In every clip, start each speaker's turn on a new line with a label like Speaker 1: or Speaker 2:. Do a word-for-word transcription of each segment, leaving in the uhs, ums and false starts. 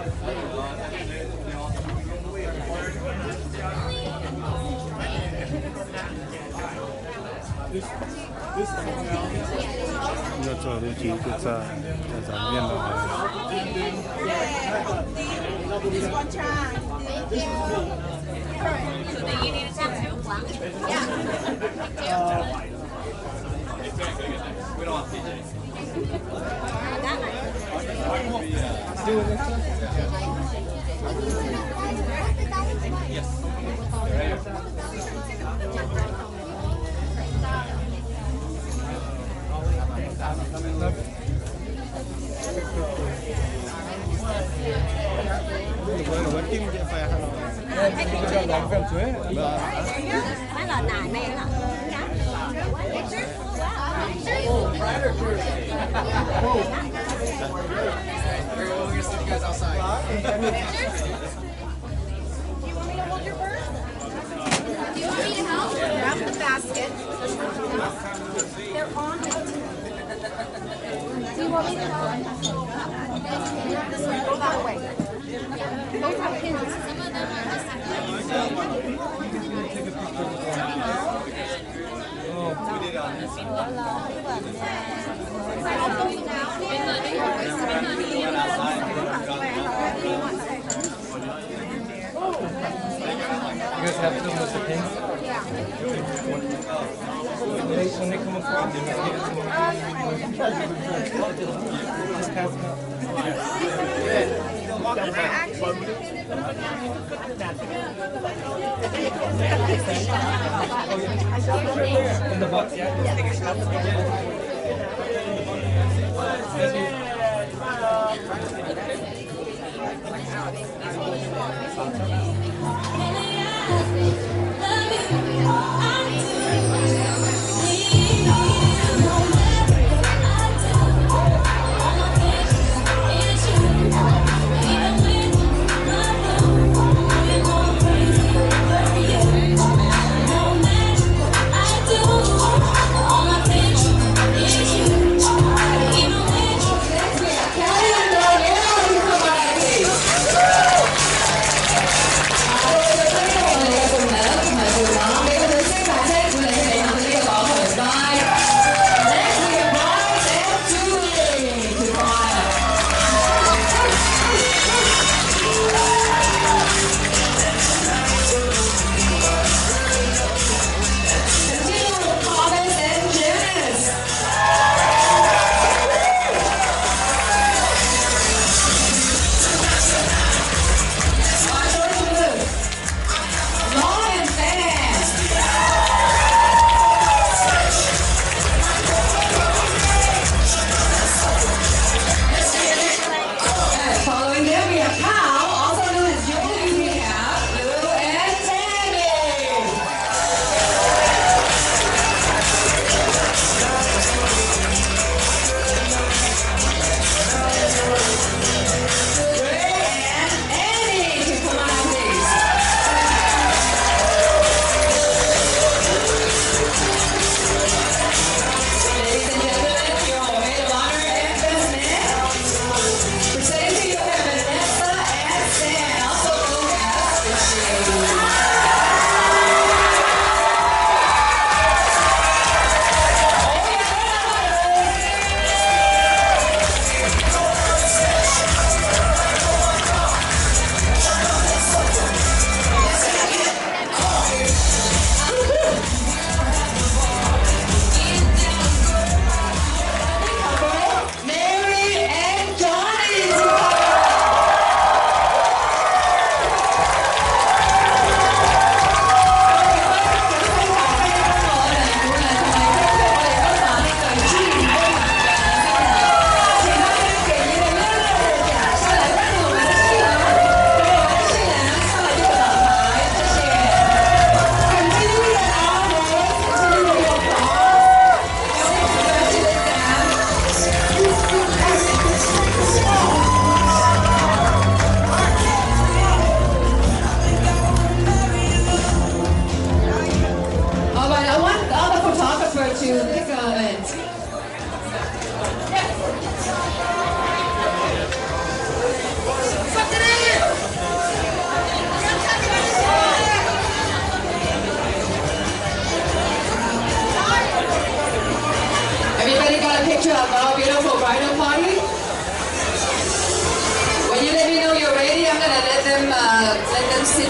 Speaker 1: 要走路几个在在上面了。
Speaker 2: This one try. Thank you.
Speaker 3: Do you need a tattoo?
Speaker 2: Yeah.
Speaker 4: We don't have P J. Yes.
Speaker 1: Vẫn kim chị phải hả?
Speaker 3: Má là nải men hả?
Speaker 4: We're gonna see you guys outside.
Speaker 2: Do you want me to hold your purse? Do you want me to help? Grab the basket. They're on it. Do you want me to help? This way, go that way. Those have pins. Some of them are
Speaker 5: You guys have them with the pins?
Speaker 2: Yeah.
Speaker 5: When they, when they come across, you just give it to them. Just pass them out. In the box, yeah? Thank you.
Speaker 6: I do all my things.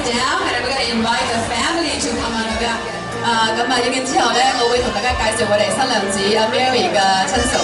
Speaker 6: down and we're gonna invite the family to come on up。啊，咁啊，影完之後咧，我會同大家介紹我哋新娘子阿 Mary 嘅親屬。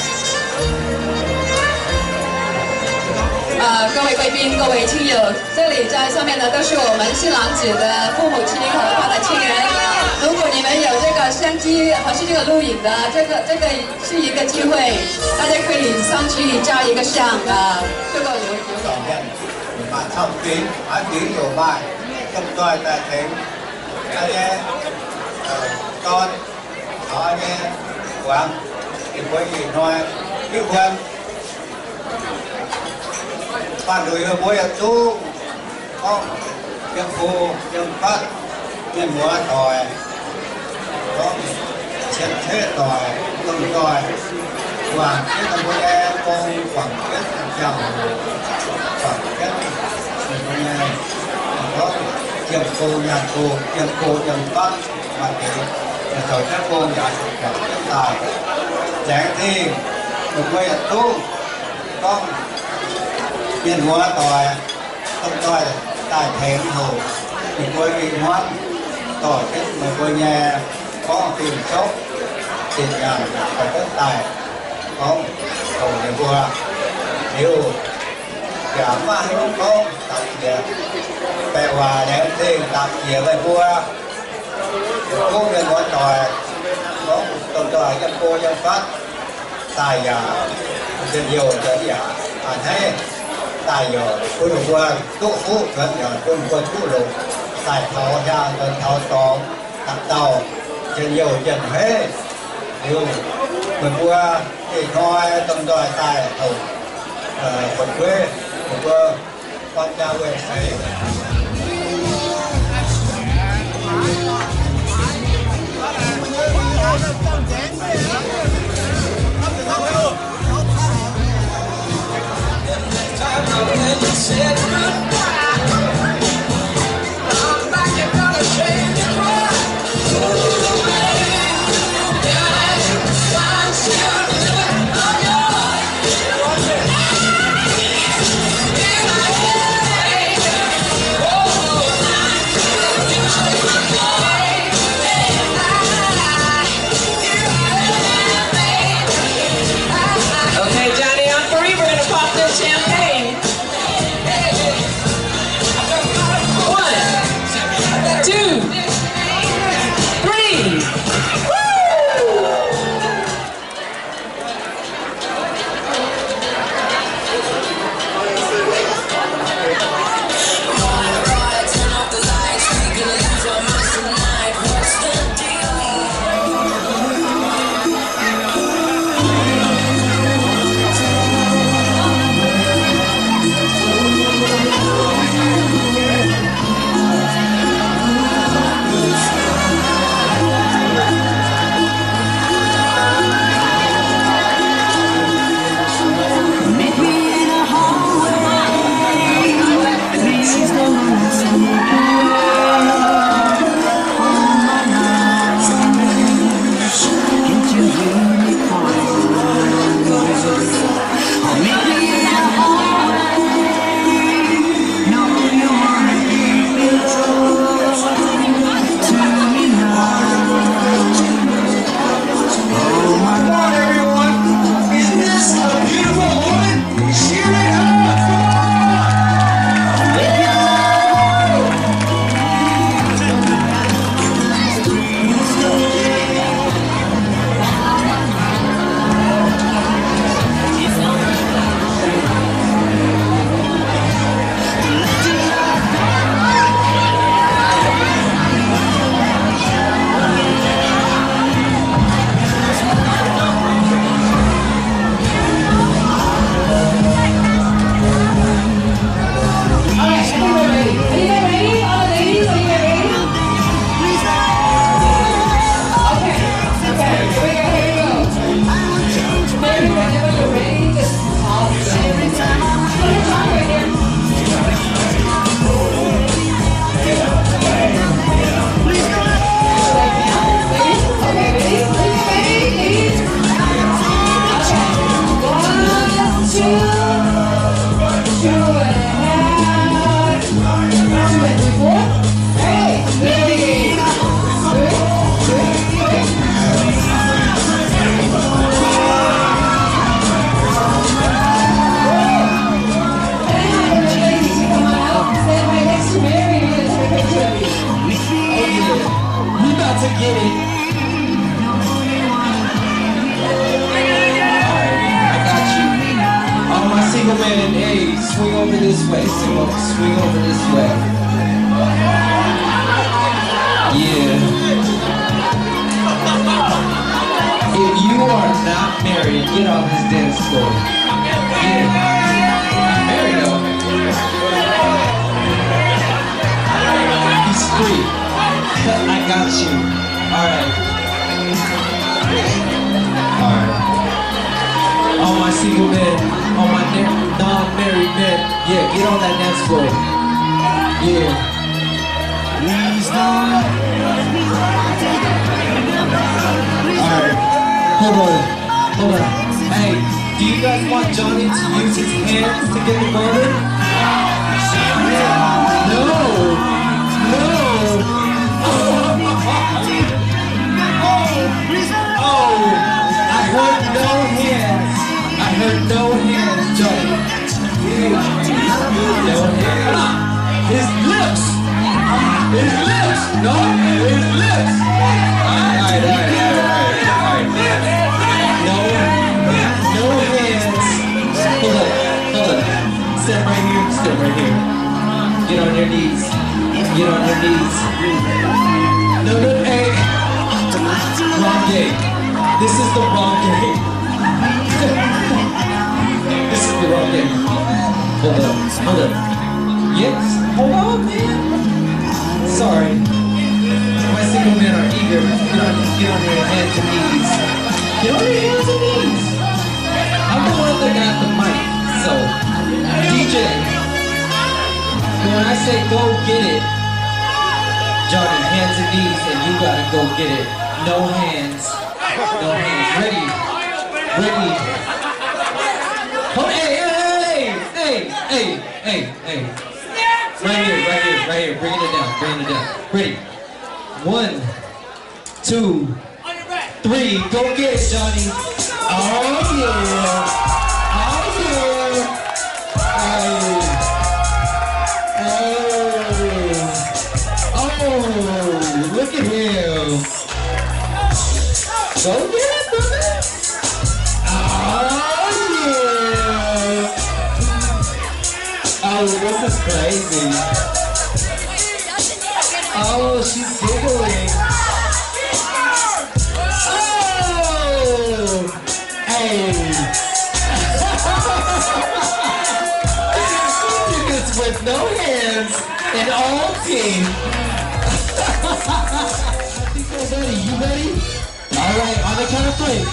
Speaker 6: 啊，各位貴賓、各位親友，這裡在上面呢都是我們新郎子的父母親和他的親人。如果你們有這個相機或是這個錄影的，這個這個是一個機會，大家可以上去照一個相啊，這個留留
Speaker 7: ต่อกันมาทำกินหากินอยู่บ้านต้องต้อยแต่ถึงอันนี้ตอนขอเนี่ยหวังอีกคนอีกน้อยอีกคนบ้านดูเยอะบ่อยตู้ก็ยังฟูยังพัดยังหัวต่อยก็เช็ดเช็ดต่อยต้องต่อยหวังที่ตำบลแอร์กองหวังเก็ดจังหวังเก็ดเป็นยังไงก็เกี่ยวโกงยาโกงเกี่ยวโกงยังพัดมาเกี่ยวจะต่อยแค่โกงยาสุดแบบตายแสงที่หนุ่มวัยตู้ต้องเปลี่ยนหัวต่อยต้องต่อยใต้แผงหูอีกคนอีกหัวต่อยเช็ดเหมือนคนแย่có tiền xấu tiền nhà phải có tài không còn nhà vua nếu giảm mà không có tập về bè hòa để tiền tập về với vua cô nên gọi tròi có tôi tròi cho cô dân phát tài giả tiền nhiều tiền giả à thế tài giờ cô được vua tốt phú gần giờ cô quân phú lục tài thọ ra gần thọ tỏ tập tàu chân nhiều chân hết nhiều mình qua thì nói tâm đòi tài thầu phần quê một cơ con cha về thấy
Speaker 8: Okay, Johnny, on three, we're going to pop this champagne.
Speaker 5: man, hey, swing over this way, swing over, swing over this way. Yeah. If you are not married, get off this dance floor. Yeah. Married though. He's free. I got you. Alright. Alright. All my single men, all my non-married men, yeah, get on that dance floor. Yeah. Alright, hold on, hold on. Hey, do you guys want Johnny to use his hands to get the boner? No, no. Oh, I heard no hands. I heard no hands, Johnny. No hands. His lips. His lips. No, his lips. Alright, alright, alright, alright, alright. No, no hands. Hold up, hold up. Step right here, step right here. Get on your knees. Get on your knees. No, no, hey. Wrong game. This is the wrong game. This is the wrong game. Hold up, hold up. Yes, hold on, man. Sorry. My single men are eager. Get on, get on your hands and knees. Get on your hands and knees. I'm the one that got the mic, so D J. When I say go get it, Johnny, hands and knees, and you gotta go get it. No hands. No hands. Ready. Ready. Oh, hey, hey, hey, hey, hey, hey. Right here, right here, right here. Bring it down, bring it down. Ready. One, two, three. Go get it, Johnny. Oh, yeah. Oh, yeah. Oh. Oh. Oh. Look at him. Go get it, brother. Oh, yeah. Oh, this is crazy. Oh, she's giggling. Oh, hey. Niggas with no hands and all team. I think we're ready. You ready? All right, on the count of three.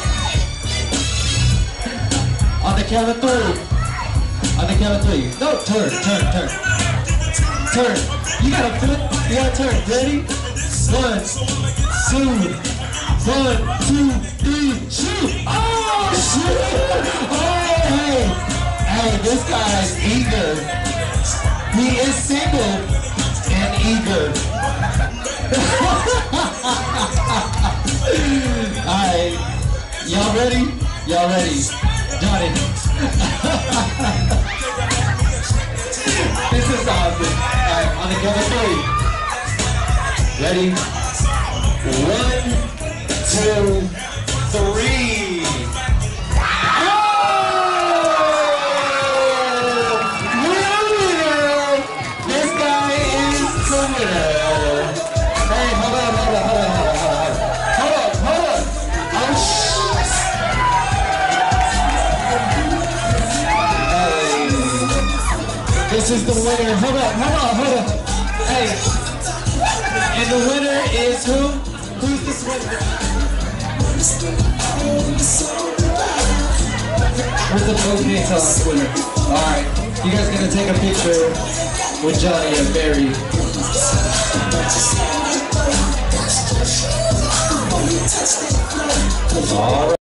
Speaker 5: On the count of three. On the count of three. No, turn, turn, turn. Turn. You gotta flip. You gotta turn. Ready? One, two, one, two, three, shoot. Oh, shoot. Oh, hey. Hey, this guy is eager. He is single and eager. Alright, y'all ready? Y'all ready? Johnny. This is awesome. Alright, on the count of three. Ready? One, two, three. Oh! Winner! This guy is the winner. Hey, hold on, hold on, hold on, hold on, hold on. Hold on, hold on. Oh, shit. Hey. This is the winner. Hold on, hold on, hold on. Hey. And the winner is who? Who's this winner? Where's the post? Can you tell us the winner? Alright. You guys gonna take a picture with Johnny and Barry. All right.